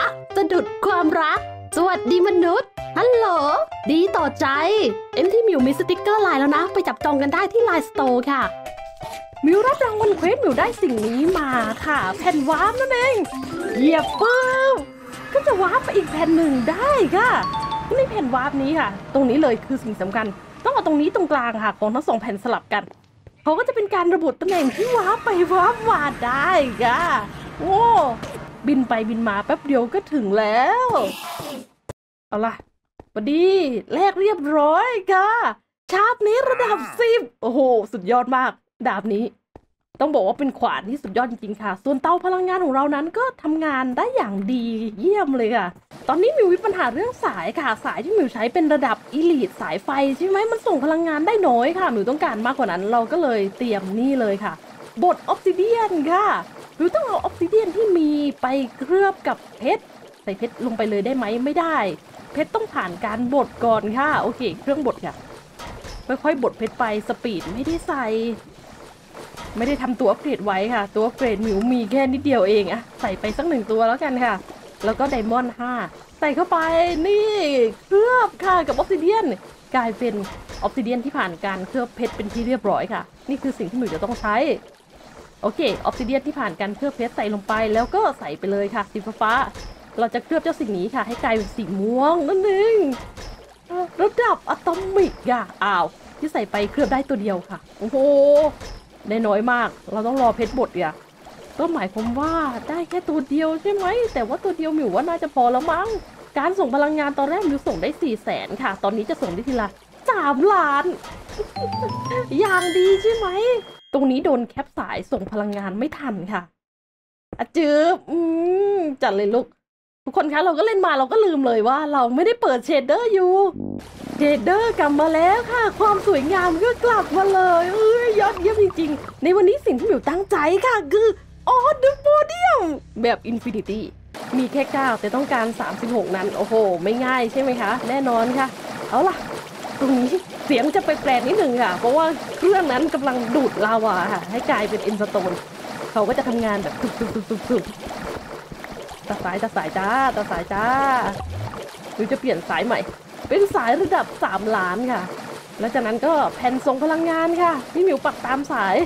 สะดุดความรักสวัสดีมนุษย์ฮัลโหลดีต่อใจที่มิวมีสติ๊กเกอร์ไลน์แล้วนะไปจับจองกันได้ที่ไลน์สโตร์ค่ะมิวรับรางวัลเควสมิวได้สิ่งนี้มาค่ะแผ่นวาร์ปนั่นเองเหยียบปุ๊บก็จะวาร์ปไปอีกแผ่นหนึ่งได้ค่ะในแผ่นวาร์ปนี้ค่ะตรงนี้เลยคือสิ่งสำคัญต้องเอาตรงนี้ตรงกลางค่ะของทั้งสองแผ่นสลับกันเขาก็จะเป็นการระบุตำแหน่งที่วาร์ปไปวาร์ปมาได้ค่ะโอ้บินไปบินมาแป๊บเดียวก็ถึงแล้วเอาล่ะพอดีแลกเรียบร้อยค่ะชาร์ปนี้ระดับ10โอ้โหสุดยอดมากดาบนี้ต้องบอกว่าเป็นขวานที่สุดยอดจริงๆค่ะส่วนเตาพลังงานของเรานั้นก็ทำงานได้อย่างดีเยี่ยมเลยค่ะตอนนี้มิวมีปัญหาเรื่องสายค่ะสายที่มิวใช้เป็นระดับอีลีทสายไฟใช่ไหมมันส่งพลังงานได้น้อยค่ะมิวต้องการมากกว่านั้นเราก็เลยเตรียมนี่เลยค่ะบดออฟซิเดียนค่ะมิวต้องเอาออฟซิเดียนที่มีไปเคลือบกับเพชรใส่เพชรลงไปเลยได้ไหมไม่ได้เพชรต้องผ่านการบดก่อนค่ะโอเคเครื่องบดค่ะค่อยๆบดเพชรไปสปีดไม่ได้ใส่ไม่ได้ทำตัวอัปเกรดไว้ค่ะตัวอัปเกรดมิวมีแค่นิดเดียวเองอะใส่ไปสัก1ตัวแล้วกันค่ะแล้วก็ไดมอนด์5ใส่เข้าไปนี่เคลือบค่ะกับออฟซิเดียนกลายเป็นออฟซิเดียนที่ผ่านการเคลือบเพชรเป็นที่เรียบร้อยค่ะนี่คือสิ่งที่มิวจะต้องใช้โอเคออฟซิเดียนที่ผ่านการเคลือบเพชรใส่ลงไปแล้วก็ใส่ไปเลยค่ะสีฟ้าเราจะเคลือบเจ้าสิ่งนี้ค่ะให้กลายเป็นสีม่วงนั่นเองระดับอะตอมิกอะอ้าวที่ใส่ไปเคลือบได้ตัวเดียวค่ะโอ้โหได้น้อยมากเราต้องรอเพชรบดอ่ะก็หมายความว่าได้แค่ตัวเดียวใช่ไหมแต่ว่าตัวเดียวมิวว่าน่าจะพอแล้วมั้งการส่งพลังงานตอนแรกมิวส่งได้400,000ค่ะตอนนี้จะส่งได้ทีละ3 ล้าน อย่างดีใช่ไหมตรงนี้โดนแคปสายส่งพลังงานไม่ทันค่ะอะจืบจัดเลยลูกทุกคนคะเราก็เล่นมาเราก็ลืมเลยว่าเราไม่ได้เปิดเชดเดอร์อยู่เชดเดอร์กลับมาแล้วค่ะความสวยงามก็กลับมาเลยยอดเยี่ยมจริงๆในวันนี้สิ่งที่มิวตั้งใจค่ะคือออเดอร์โพเดียมแบบอินฟินิตี้มีแค่9แต่ต้องการ36นั้นโอ้โหไม่ง่ายใช่ไหมคะแน่นอนค่ะเอาล่ะตรงนี้เสียงจะไปแปลกนิดหนึ่งค่ะเพราะว่าเครื่องนั้นกำลังดูดลาวาค่ะให้กลายเป็นเอ็นสโตนเขาก็จะทำงานแบบตุบตัดสายจ้าตัดสายจ้าหรือจะเปลี่ยนสายใหม่เป็นสายระดับ3 ล้านค่ะแล้วจากนั้นก็แผ่นส่งพลังงานค่ะที่มิวปักตามสาย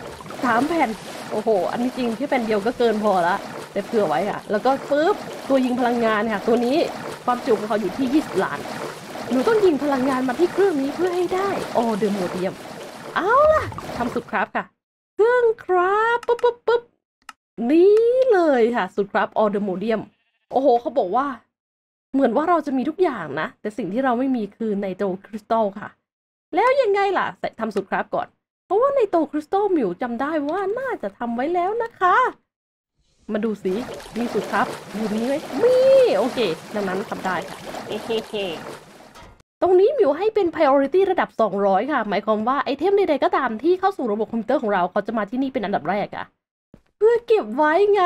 3 แผ่นโอ้โหอันนี้จริงที่แผ่นเดียวก็เกินพอละแต่เผื่อไว้ค่ะแล้วก็ปึ๊บตัวยิงพลังงานค่ะตัวนี้ความจุของเขาอยู่ที่20 ล้านหนูต้องยิงพลังงานมาที่เครื่องนี้เพื่อให้ได้ออเดอร์โมเดียมเอาล่ะทำสุดครับค่ะเครื่องครับปุ๊บนี่เลยค่ะสุดครับออเดอร์โมเดียมโอ้โหเขาบอกว่าเหมือนว่าเราจะมีทุกอย่างนะแต่สิ่งที่เราไม่มีคือไนโตรคริสตัลค่ะแล้วยังไงล่ะทำสุดครับก่อนเพราะว่าไนโตรคริสตัลมิวจำได้ว่าน่าจะทำไว้แล้วนะคะมาดูสิมีสุดครับอยู่นี้ไหมมีโอเคดังนั้นทำได้ค่ะตรงนี้มิวให้เป็น priority ระดับ200ค่ะหมายความว่าไอเทมใดๆก็ตามที่เข้าสู่ระบบคอมพิวเตอร์ของเราเขาจะมาที่นี่เป็นอันดับแรกอะเพื่อเก็บไว้ไง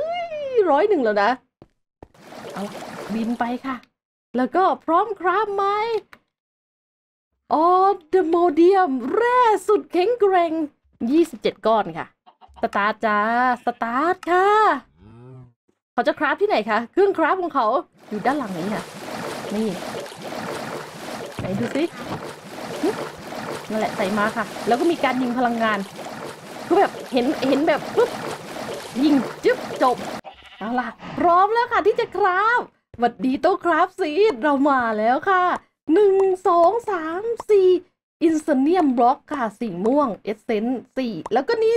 101แล้วนะเอาบินไปค่ะแล้วก็พร้อมครับไหมออเดอร์โมเดียมแร่สุดแข็งแกร่ง27 ก้อนค่ะสตาร์ทจ้าสตาร์ทค่ะเขาจะคราฟที่ไหนคะเครื่องคราฟของเขาอยู่ด้านหลังนี้ค่ะนี่ไหนดูสินั่นแหละใส่มาค่ะแล้วก็มีการยิงพลังงานคือแบบเห็นแบบปุ๊บยิงจึ๊บจบเอาล่ะพร้อมแล้วค่ะที่จะคราฟสวัสดีโต๊ะคราฟซีดเรามาแล้วค่ะ1 2 3 4อินซเนียมบล็อกค่ะสีม่วงเอสเซนต์4แล้วก็นี่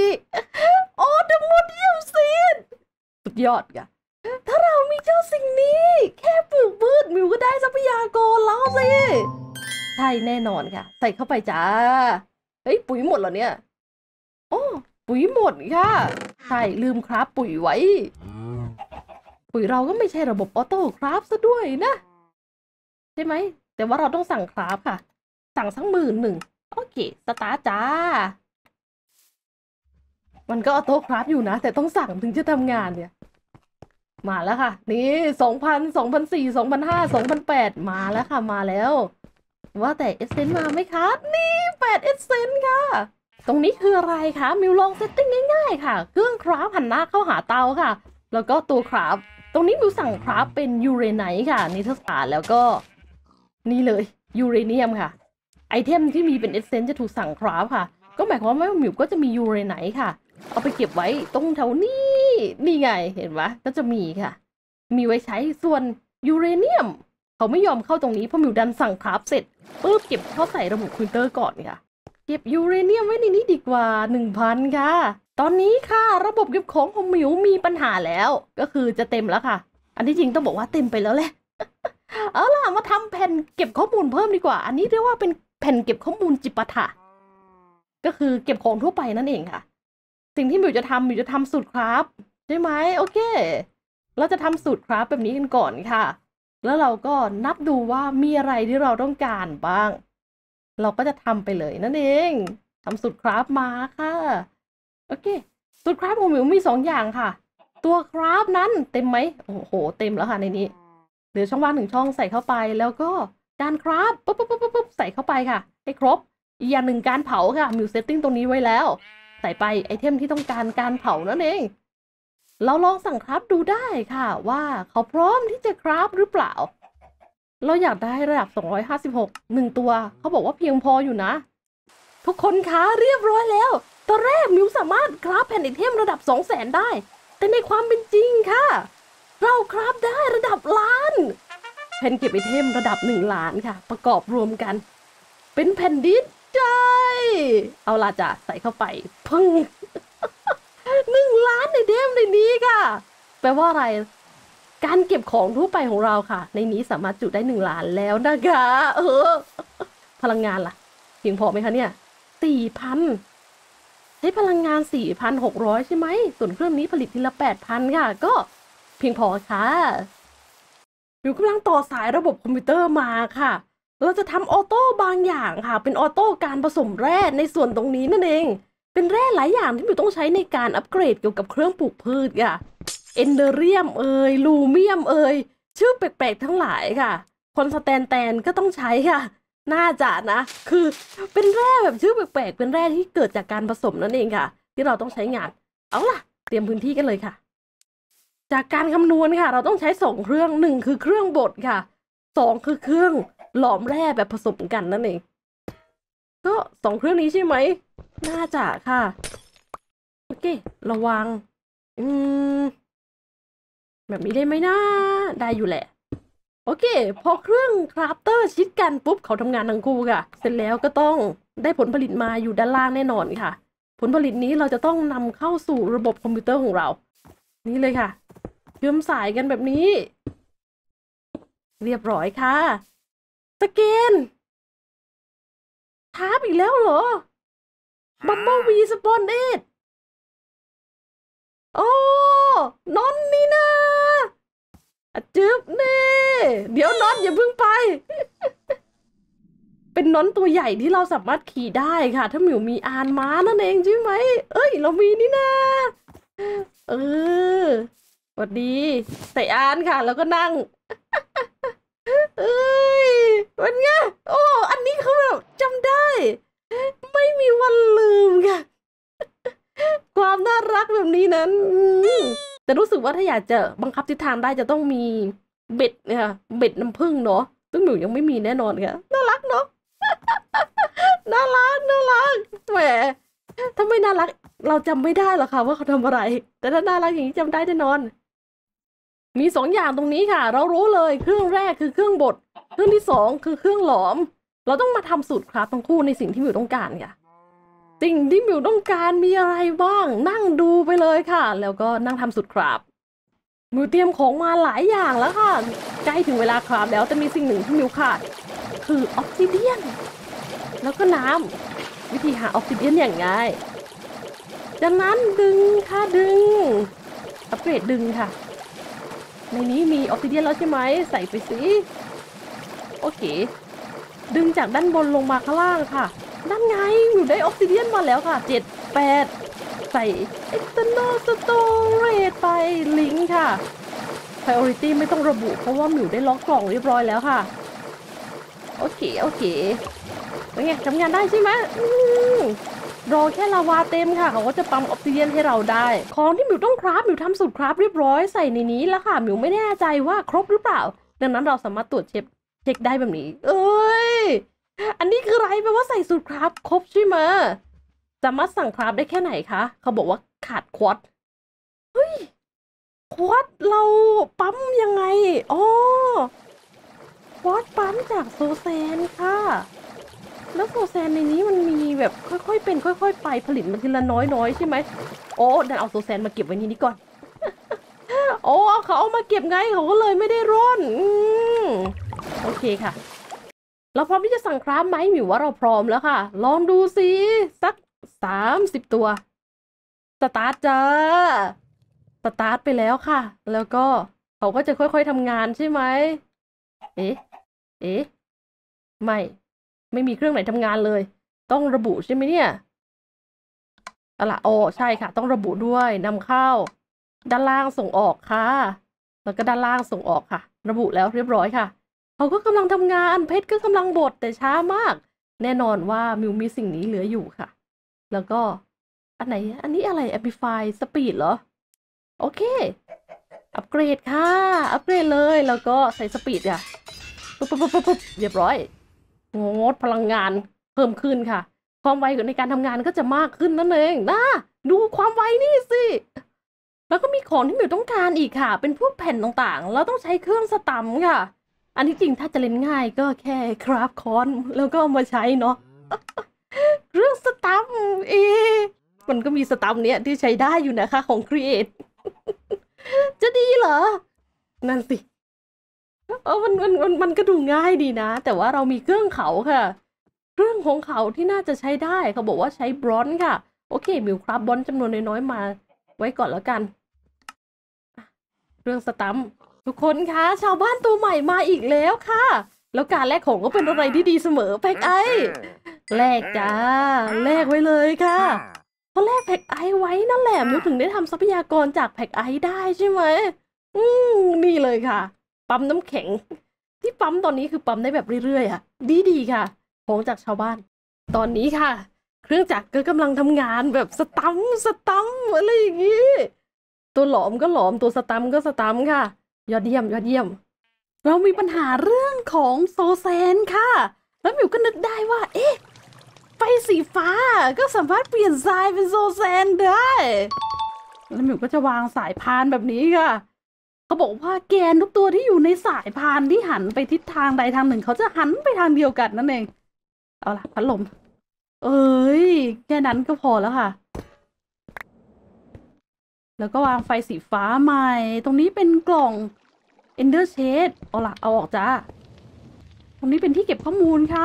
4ออเดอร์โมเดียมซีดสุดยอดค่ะถ้าเรามีเจ้าสิ่งนี้แค่ปลูกพืชมิวก็ได้ทรัพยากรแล้วสิใช่แน่นอนค่ะใส่เข้าไปจ้าเฮ้ยปุ๋ยหมดเหรอเนี่ยโอ้ปุ๋ยหมดค่ะใช่ลืมคราฟปุ๋ยไว้ปุ๋ยเราก็ไม่ใช่ระบบออโต้คราฟซะด้วยนะใช่ไหมแต่ว่าเราต้องสั่งคราฟค่ะสั่งสัก10,000โอเคสตาร์ทจ้ามันก็ออโต้คราฟอยู่นะแต่ต้องสั่งถึงจะทำงานเนี่ยมาแล้วค่ะนี่2,000 2,400 2,500 2,800มาแล้วค่ะมาแล้วว่าแต่เอสเซนต์มาไหมคะนี่8เอสเซนต์ค่ะตรงนี้คืออะไรคะมิวลองเซตติ้งง่ายๆค่ะเครื่องคราฟหันหน้าเข้าหาเตาค่ะแล้วก็ตัวคราฟตรงนี้มิวสั่งคราฟเป็นยูเรไนท์ค่ะนิทรรศการแล้วก็นี่เลยยูเรเนียมค่ะไอเทมที่มีเป็นเอเซนต์จะถูกสั่งคราฟค่ะก็หมายความว่ามิวก็จะมียูเรไนท์ค่ะเอาไปเก็บไว้ตรงแถวนี้นี่ไงเห็นไหมก็จะมีค่ะมีไว้ใช้ส่วนยูเรเนียมเขาไม่ยอมเข้าตรงนี้เพราะมิวดันสั่งคราฟเสร็จปุ๊บเก็บเข้าใส่ระบบคอมพิวเตอร์ก่อนค่ะเก็บยูเรเนียมไว้ในนี้ดีกว่า 1,000 ค่ะตอนนี้ค่ะระบบเก็บของของมิวมีปัญหาแล้วก็คือจะเต็มแล้วค่ะอันที่จริงต้องบอกว่าเต็มไปแล้วแหละ เอาล่ะมาทำแผ่นเก็บข้อมูลเพิ่มดีกว่าอันนี้เรียกว่าเป็นแผ่นเก็บข้อมูลจิปาถะก็คือเก็บของทั่วไปนั่นเองค่ะสิ่งที่มิวจะทำสูตรคราฟใช่ไหมโอเคเราจะทำสูตรคราฟแบบนี้กันก่อนค่ะแล้วเราก็นับดูว่ามีอะไรที่เราต้องการบ้างเราก็จะทำไปเลยนั่นเองทำสูตรคราฟมาค่ะโอเคสูตรคราฟของมิวมี2 อย่างค่ะตัวคราฟนั้นเต็มไหมโอ้โหเต็มแล้วค่ะในนี้เหลือช่องว่าง1 ช่องใส่เข้าไปแล้วก็การคราฟปุ๊บใส่เข้าไปค่ะให้ครบอีกอย่างหนึ่งการเผาค่ะมิวเซตติ้งตรงนี้ไว้แล้วใส่ไปไอเทมที่ต้องการการเผานั่นเองเราลองสั่งคราฟดูได้ค่ะว่าเขาพร้อมที่จะคราฟหรือเปล่าเราอยากได้ระดับ256 1 ตัวเขาบอกว่าเพียงพออยู่นะทุกคนคะเรียบร้อยแล้วตอนแรกมิวสามารถคราฟแผ่นไอเทมระดับ200,000ได้แต่ในความเป็นจริงค่ะเราคราฟได้ระดับล้านแผ่นเก็บไอเทมระดับ1 ล้านค่ะประกอบรวมกันเป็นแผ่นดินใจเอาล่ะจ้ะใส่เข้าไปพึ่ง 1 ล้านในเดมในนี้ค่ะแปลว่าอะไรการเก็บของทั่วไปของเราค่ะในนี้สามารถจุได้1 ล้านแล้วนะคะพลังงานล่ะเพียงพอไหมคะเนี่ย 4,000 ใช้พลังงาน 4,600 ใช่ไหมส่วนเครื่องนี้ผลิตทีละ 8,000 ค่ะก็เพียงพอค่ะอยู่กำลังต่อสายระบบคอมพิวเตอร์มาค่ะเราจะทำออโต้บางอย่างค่ะเป็นออโต้การผสมแร่ในส่วนตรงนี้นั่นเองเป็นแร่หลายอย่างที่มิวต้องใช้ในการอัปเกรดเกี่ยวกับเครื่องปลูกพืชค่ะเอนเดอเรียมลูเมียมชื่อแปลกๆทั้งหลายค่ะคอนสแตนแตนก็ต้องใช้ค่ะน่าจะนะคือเป็นแร่แบบชื่อแปลกๆเป็นแร่ที่เกิดจากการผสมนั่นเองค่ะที่เราต้องใช้งานเอาล่ะเตรียมพื้นที่กันเลยค่ะจากการคำนวณค่ะเราต้องใช้2 เครื่อง1คือเครื่องบดค่ะ2คือเครื่องหลอมแร่แบบผสมกันนั่นเองก็2 เครื่องนี้ใช่ไหมน่าจะค่ะโอเคระวังแบบนี้ได้ไหมนะได้อยู่แหละโอเคพอเครื่องคราฟเตอร์ชิดกันปุ๊บเขาทำงานทั้งคู่ค่ะเสร็จแล้วก็ต้องได้ผลผลิตมาอยู่ด้านล่างแน่นอนค่ะผลผลิตนี้เราจะต้องนำเข้าสู่ระบบคอมพิวเตอร์ของเรานี่เลยค่ะเชื่อมสายกันแบบนี้เรียบร้อยค่ะสแกนทาบอีกแล้วเหรอบัมเบิลวีสปอนเอ็ดโอ้นอนนี่นะจึ๊บเน่เดี๋ยวนอนอย่าเพิ่งไป เป็นนอนตัวใหญ่ที่เราสามารถขี่ได้ค่ะถ้าหมิวมีอานม้านั่นเองใช่ไหมเอ้ยเรามีนี่นะสวัสดีใส่อานค่ะแล้วก็นั่ง เอ้ยเป็นไงโอ้อันนี้เขาแบบจำได้ไม่มีวันลืมค่ะ ความน่ารักแบบนี้นั้นแต่รู้สึกว่าถ้าอยากจะบังคับทิศทางได้จะต้องมีเบ็ดเนี่ยเบ็ดน้ำผึ้งเนาะซึ่งหนูยังไม่มีแน่นอนค่ะน่ารักเนาะ น่ารักแหมถ้าไม่น่ารักเราจำไม่ได้หรอกค่ะว่าเขาทำอะไรแต่ถ้าน่ารักอย่างนี้จำได้แน่นอนมี2 อย่างตรงนี้ค่ะเรารู้เลยเครื่องแรกคือเครื่องบดเครื่องที่2คือเครื่องหลอมเราต้องมาทำสูตรคราฟทั้งคู่ในสิ่งที่มิวต้องการค่ะสิ่งที่มิวต้องการมีอะไรบ้างนั่งดูไปเลยค่ะแล้วก็นั่งทำสูตรคราฟมิวเตรียมของมาหลายอย่างแล้วค่ะใกล้ถึงเวลาคราฟแล้วแต่มีสิ่งหนึ่งที่มิวขาดคือออกซิเดียนแล้วก็น้ำวิธีหาออกซิเดียนอย่างง่ายจากนั้นดึงค่ะดึงอัปเกรดดึงค่ะในนี้มีออกซิเดียนแล้วใช่ไหมใส่ไปสิโอเคดึงจากด้านบนลงมาข้างล่างค่ะนั่นไงอยู่ได้ออกซิเดียนมาแล้วค่ะ7 8ใส่ external storage ไปลิงก์ค่ะ priority ไม่ต้องระบุเพราะว่าหมิวได้ล็อกกล่องเรียบร้อยแล้วค่ะโอเคเป็นไงทำงานได้ใช่ไหมรอแค่ลาวาเต็มค่ะเขาก็จะปั๊มออกซิเจนให้เราได้ของที่หมิวต้องคราฟหมิวทำสูตรคราฟเรียบร้อยใส่ในนี้แล้วค่ะหมิวไม่แน่ใจว่าครบหรือเปล่าดังนั้นเราสามารถตรวจเช็คได้แบบนี้เอ้ยอันนี้คืออะไรแปลว่าใส่สูตรคราฟครบใช่ไหมสามารถสั่งคราฟได้แค่ไหนคะเขาบอกว่าขาดควอตเฮ้ยควอตเราปั๊มยังไงอ๋อควอตปั๊มจากโซแซนค่ะแล้วโซแซนในนี้มันมีแบบค่อยๆเป็นค่อยๆไปผลิตมาทีละน้อยๆใช่ไหมโอ้ดันเอาโซแซนมาเก็บไว้นี่ก่อนโอ้เขาเอามาเก็บไงเขาก็เลยไม่ได้ร่อนโอเคค่ะเราพร้อมที่จะสั่งคราฟไหมหมิวว่าเราพร้อมแล้วค่ะลองดูสิสัก30 ตัวสตาร์ทจ้าสตาร์ทไปแล้วค่ะแล้วก็เขาก็จะค่อยๆทำงานใช่ไหมเอ๊ะไม่มีเครื่องไหนทำงานเลยต้องระบุใช่ไหมเนี่ยอะไรโอ้ใช่ค่ะต้องระบุด้วยนำเข้าด้านล่างส่งออกค่ะแล้วก็ด้านล่างส่งออกค่ะระบุแล้วเรียบร้อยค่ะเขาก็กำลังทำงานเพชรก็กำลังบดแต่ช้ามากแน่นอนว่ามิวมีสิ่งนี้เหลืออยู่ค่ะแล้วก็อันไหนอันนี้อะไร Amplify Speed เหรอโอเคอัปเกรดค่ะอัปเกรดเลยแล้วก็ใส่สปีดค่ะปุ๊บเรียบร้อยงดพลังงานเพิ่มขึ้นค่ะความไวในการทำงานก็จะมากขึ้นนั่นเองนะดูความไวนี่สิแล้วก็มีของที่หมิวต้องการอีกค่ะเป็นพวกแผ่นต่างๆเราต้องใช้เครื่องสตัมป์ค่ะอันที่จริงถ้าจะเล่นง่ายก็แค่คราฟคอนแล้วก็เอามาใช้เนาะเครื่องสตัมป์มันก็มีสตัมป์เนี้ยที่ใช้ได้อยู่นะคะของ Create จะดีเหรอนั่นสิมันก็ดูง่ายดีนะแต่ว่าเรามีเครื่องเขาค่ะเครื่องของเขาที่น่าจะใช้ได้เขาบอกว่าใช้บรอนซ์ค่ะโอเคมิวครับบรอนซ์จำนวนน้อยๆมาไว้ก่อนแล้วกันเครื่องสตัมป์ทุกคนคะชาวบ้านตัวใหม่มาอีกแล้วค่ะแล้วการแลกของก็เป็นอะไรที่ดีเสมอแพ็กไอแลกจ้าแลกไว้เลยค่ะเพราะแลกแพ็กไอไว้นั่นแหละมิวถึงได้ทำทรัพยากรจากแพ็กไอได้ใช่ไหมนี่เลยค่ะปั๊มน้ำแข็งที่ปั๊มตอนนี้คือปั๊มได้แบบเรื่อยๆอ่ะดีค่ะของจากชาวบ้านตอนนี้ค่ะเครื่องจักรก็กำลังทำงานแบบสตัมป์อะไรอย่างงี้ตัวหลอมก็หลอมตัวสตัมป์ก็สตัมป์ค่ะยอดเยี่ยมเรามีปัญหาเรื่องของโซแซนค่ะแล้วมิวก็นึกได้ว่าไฟสีฟ้าก็สามารถเปลี่ยนทรายเป็นโซแซนได้แล้วมิวก็จะวางสายพานแบบนี้ค่ะเขาบอกว่าแกนทุกตัวที่อยู่ในสายพานที่หันไปทิศทางใดทางหนึ่งเขาจะหันไปทางเดียวกันนั่นเองเอาล่ะพัดลมแค่นั้นก็พอแล้วค่ะแล้วก็วางไฟสีฟ้าใหม่ตรงนี้เป็นกล่อง Ender Shade เอาล่ะเอาออกจ้าตรงนี้เป็นที่เก็บข้อมูลค่ะ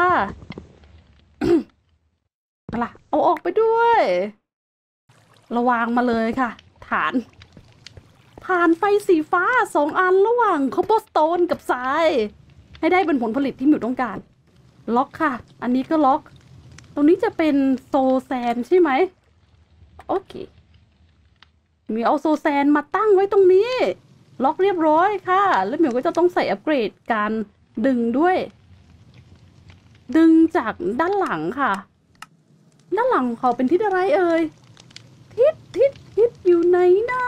เอาล่ะเอาออกไปด้วยระวางมาเลยค่ะฐานผ่านไฟสีฟ้า2 อันระหว่างคอปเปอร์สโตนกับทรายให้ได้เป็นผลผลิตที่หมิวต้องการล็อกค่ะอันนี้ก็ล็อกตรงนี้จะเป็นโซแซนใช่ไหมโอเคมิวเอาโซแซนมาตั้งไว้ตรงนี้ล็อกเรียบร้อยค่ะแล้วมิวก็จะต้องใส่อัปเกรดการดึงด้วยดึงจากด้านหลังค่ะด้านหลังเขาเป็นทิศอะไรเอ่ยทิศอยู่ไหนนะ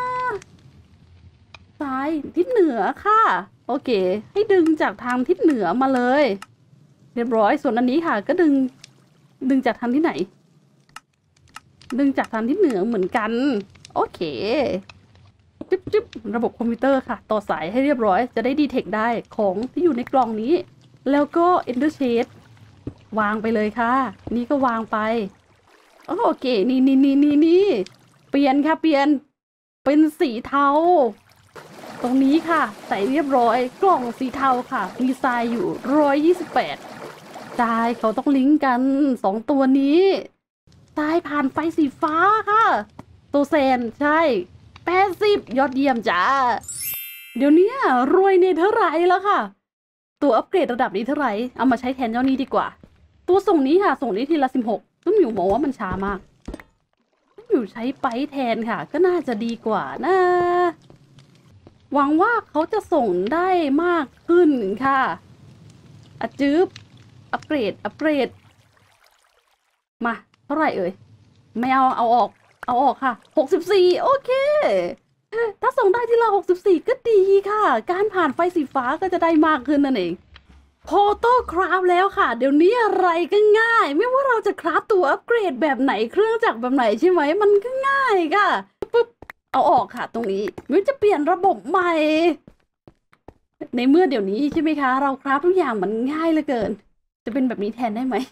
ซ้ายทิศเหนือค่ะโอเคให้ดึงจากทางทิศเหนือมาเลยเรียบร้อยส่วนอันนี้ค่ะก็ดึงจากทางที่ไหนดึงจากทางทิศเหนือเหมือนกันโอเคจิ๊บระบบคอมพิวเตอร์ค่ะต่อสายให้เรียบร้อยจะได้ดีเทคได้ของที่อยู่ในกล่องนี้แล้วก็ Ender Shade วางไปเลยค่ะนี่ก็วางไปโอเคนี่เปลี่ยนค่ะเปลี่ยนเป็นสีเทาตรงนี้ค่ะใส่เรียบร้อยกล่องสีเทาค่ะมีทรายอยู่128ทรายเขาต้องลิงก์กัน2ตัวนี้ทรายผ่านไฟสีฟ้าค่ะโซแซนใช่80ยอดเยี่ยมจ้าเดี๋ยวนี้รวยในเท่าไหร่แล้วค่ะตัวอัปเกรดระดับนี้เท่าไหร่เอามาใช้แทนเจ้านี้ดีกว่าตัวส่งนี้ค่ะส่งนี้ทีละ16ซึ่งหมิวมองว่ามันช้ามากหมิวใช้ไปแทนค่ะก็น่าจะดีกว่านะหวังว่าเขาจะส่งได้มากขึ้นค่ะจืบอัปเกรดมาเท่าไหร่เอ่ยไม่เอาออกค่ะ64โอเคถ้าส่งได้ที่ละ64ก็ดีค่ะการผ่านไฟสีฟ้าก็จะได้มากขึ้นนั่นเองพอโต้คราฟแล้วค่ะเดี๋ยวนี้อะไรก็ง่ายไม่ว่าเราจะคราฟตัวอัปเกรดแบบไหนเครื่องจักรแบบไหนใช่ไหมมันก็ง่ายค่ะปุ๊บเอาออกค่ะตรงนี้มันจะเปลี่ยนระบบใหม่ในเมื่อเดี๋ยวนี้ใช่ไหมคะเราคราฟทุกอย่างมันง่ายเหลือเกินจะเป็นแบบนี้แทนได้ไหม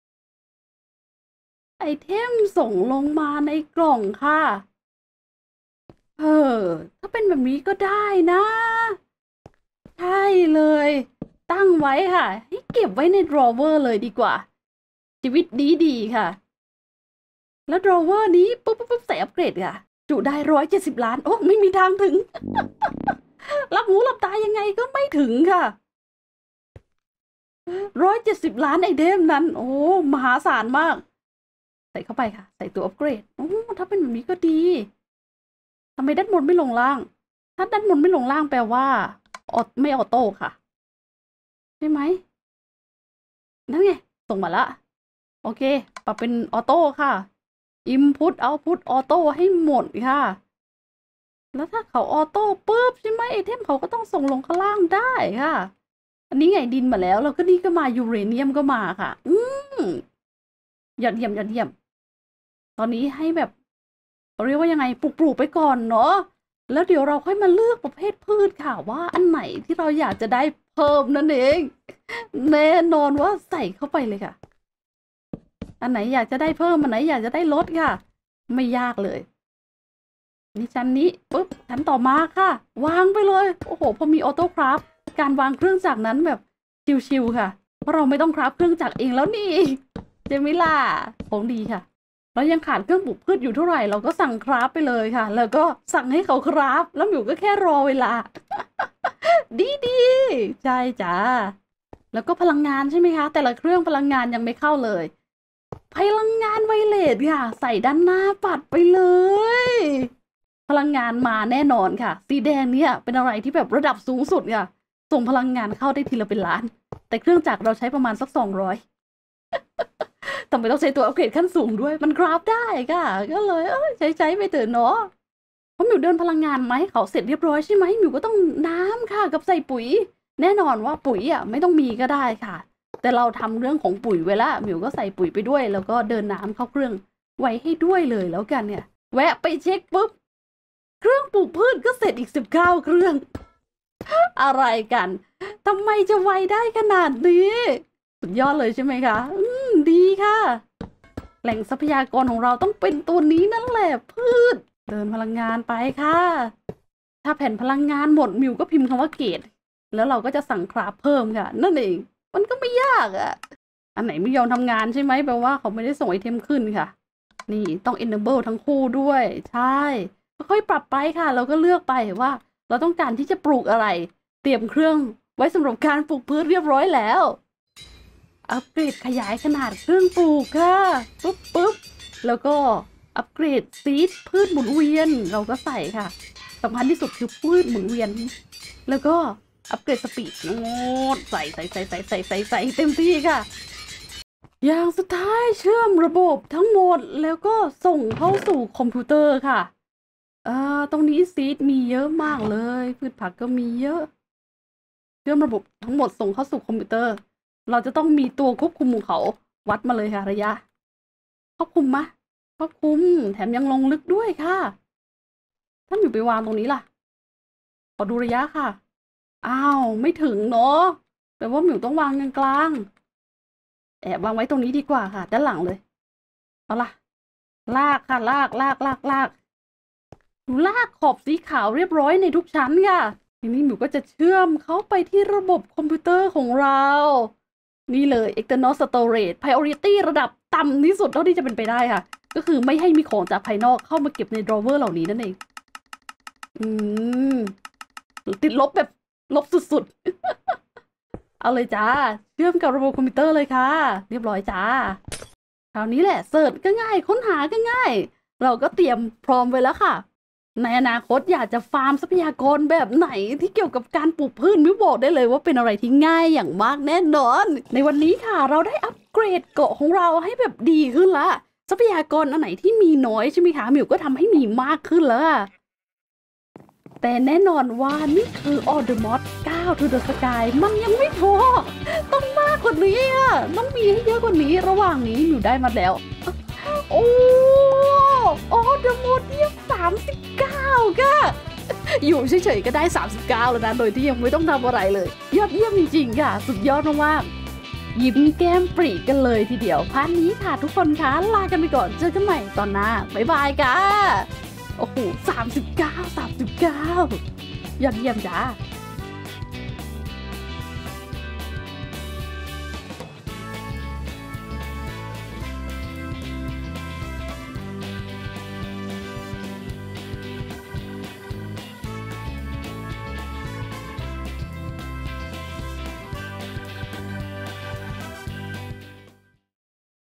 ไอเทมส่งลงมาในกล่องค่ะถ้าเป็นแบบนี้ก็ได้นะใช่เลยตั้งไว้ค่ะให้เก็บไว้ในดรอเวอร์เลยดีกว่าชีวิตดีค่ะแล้วดรอเวอร์นี้ปุ๊บใส่อัปเกรดค่ะจุได้170 ล้านโอ้ไม่มีทางถึง รับหูรับตายังไงก็ไม่ถึงค่ะ170 ล้านไอเทมนั้นโอ้มหาศาลมากใส่เข้าไปค่ะใส่ตัวอัปเกรดโอ้ถ้าเป็นแบบนี้ก็ดีทำไมด้านบนไม่ลงล่างถ้าด้านบนไม่ลงล่างแปลว่าไม่ออโต้ค่ะใช่ไหมนั่นไงส่งมาละโอเคปรับเป็นออโต้ค่ะ Input Output ออโต้ให้หมดค่ะแล้วถ้าเขาออโต้ปุ๊บใช่ไหมไอเทมเขาก็ต้องส่งลงข้างล่างได้ค่ะอันนี้ไงดินมาแล้วแล้วก็นี่ก็มายูเรเนียมก็มาค่ะยอดเยี่ยมตอนนี้ให้แบบเรียกว่ายังไงปลูกไปก่อนเนาะแล้วเดี๋ยวเราค่อยมาเลือกประเภทพืชค่ะว่าอันไหนที่เราอยากจะได้เพิ่มนั่นเองแน่นอนว่าใส่เข้าไปเลยค่ะอันไหนอยากจะได้เพิ่มอันไหนอยากจะได้ลดค่ะไม่ยากเลยนี่ชั้นนี้ปุ๊บชั้นต่อมาค่ะวางไปเลยโอ้โหพอมีออโต้คราฟการวางเครื่องจักรนั้นแบบชิวๆค่ะเพราะเราไม่ต้องคราฟเครื่องจักรเองแล้วนี่เจมิล่าของดีค่ะเรายังขาดเครื่องปลูกพืชอยู่เท่าไหร่เราก็สั่งคราฟไปเลยค่ะแล้วก็สั่งให้เขาคราฟแล้วหมิวก็แค่รอเวลา ดีใช่จ้าแล้วก็พลังงานใช่ไหมคะแต่ละเครื่องพลังงานยังไม่เข้าเลยพลังงานไวเลสค่ะใส่ด้านหน้าปัดไปเลยพลังงานมาแน่นอนค่ะสีแดงเนี่ยเป็นอะไรที่แบบระดับสูงสุดค่ะส่งพลังงานเข้าได้ทีละเป็นล้านแต่เครื่องจักรเราใช้ประมาณสัก200ทำไมต้องใช้ตัวอัปเกรดขั้นสูงด้วยมันกราฟได้ค่ะก็เลยใช้ไปเถอะเนาะเพราะหมิวเดินพลังงานมาให้เขาเสร็จเรียบร้อยใช่ไหมหมิวก็ต้องน้ำค่ะกับใส่ปุ๋ยแน่นอนว่าปุ๋ยไม่ต้องมีก็ได้ค่ะแต่เราทำเรื่องของปุ๋ยไว้ละหมิวก็ใส่ปุ๋ยไปด้วยแล้วก็เดินน้ำเข้าเครื่องไว้ให้ด้วยเลยแล้วกันเนี่ยแวะไปเช็คปุ๊บเครื่องปลูกพืชก็เสร็จอีก19เครื่องอะไรกันทำไมจะไวได้ขนาดนี้สุดยอดเลยใช่ไหมคะดีค่ะแหล่งทรัพยากรของเราต้องเป็นตัวนี้นั่นแหละพืชเดินพลังงานไปค่ะถ้าแผ่นพลังงานหมดมิวก็พิมพ์คำว่าเกตแล้วเราก็จะสั่งคราฟเพิ่มค่ะนั่นเองมันก็ไม่ยากอันไหนไม่ยอมทำงานใช่ไหมแปลว่าเขาไม่ได้ส่งไอเทมขึ้นค่ะนี่ต้อง enable ทั้งคู่ด้วยใช่ค่อยปรับไปค่ะเราก็เลือกไปว่าเราต้องการที่จะปลูกอะไรเตรียมเครื่องไว้สำหรับการปลูกพืชเรียบร้อยแล้วอัปเกรดขยายขนาดเครื่องปลูกค่ะปุ๊บแล้วก็อัปเกรดซีดพืชหมุนเวียนเราก็ใส่ค่ะสำคัญที่สุดคือพืชหมุนเวียนแล้วก็อัปเกรดสปีดโน้ตใส่เต็มที่ค่ะอย่างสุดท้ายเชื่อมระบบทั้งหมดแล้วก็ส่งเข้าสู่คอมพิวเตอร์ค่ะตรงนี้ซีดมีเยอะมากเลยพืชผักก็มีเยอะเชื่อมระบบทั้งหมดส่งเข้าสู่คอมพิวเตอร์เราจะต้องมีตัวควบคุมของเขาวัดมาเลยค่ะระยะควบคุมมะควบคุมแถมยังลงลึกด้วยค่ะถ้าอยู่ไปวางตรงนี้ล่ะขอดูระยะค่ะอ้าวไม่ถึงเนาะแปลว่าหมิวต้องวางกลางแอบวางไว้ตรงนี้ดีกว่าค่ะด้านหลังเลยเอาล่ะลากค่ะลากดูลากขอบสีขาวเรียบร้อยในทุกชั้นค่ะทีนี้หมิวก็จะเชื่อมเข้าไปที่ระบบคอมพิวเตอร์ของเรานี่เลย external storage priority ระดับต่ำที่สุดเท่าที่จะเป็นไปได้ค่ะก็คือไม่ให้มีของจากภายนอกเข้ามาเก็บใน drawer เหล่านี้นั่นเองติดลบแบบลบสุดๆ เอาเลยจ้าเชื่อมกับระบบคอมพิวเตอร์เลยค่ะเรียบร้อยจ้าคราวนี้แหละเสิร์ชก็ง่ายค้นหาก็ง่ายเราก็เตรียมพร้อมไว้แล้วค่ะในอนาคตอยากจะฟาร์มทรัพยากรแบบไหนที่เกี่ยวกับการปลูกพืชมิวบอกได้เลยว่าเป็นอะไรที่ง่ายอย่างมากแน่นอนในวันนี้ค่ะเราได้อัปเกรดเกาะของเราให้แบบดีขึ้นละทรัพยากรอันไหนที่มีน้อยใช่ไหมคะหมิวก็ทำให้มีมากขึ้นแล้วแต่แน่นอนว่านี่คือออเดอร์มอส9 to the Sky มันยังไม่พอต้องมากกว่านี้อ่ะต้องมีให้เยอะกว่านี้ระหว่างนี้หมิวได้มาแล้วโอ้ออเดอร์มอสเนี่ย39ค่ะอยู่เฉยๆก็ได้39แล้วนะโดยที่ยังไม่ต้องทำอะไรเลยยอดเยี่ยมจริงๆค่ะสุดยอดมากๆยิ้มแก้มปรีกันเลยทีเดียวพาร์ทนี้ค่ะทุกคนคะลากันไปก่อนเจอกันใหม่ตอนหน้าบ๊ายบายค่ะโอ้โห39ยอดเยี่ยมจ้า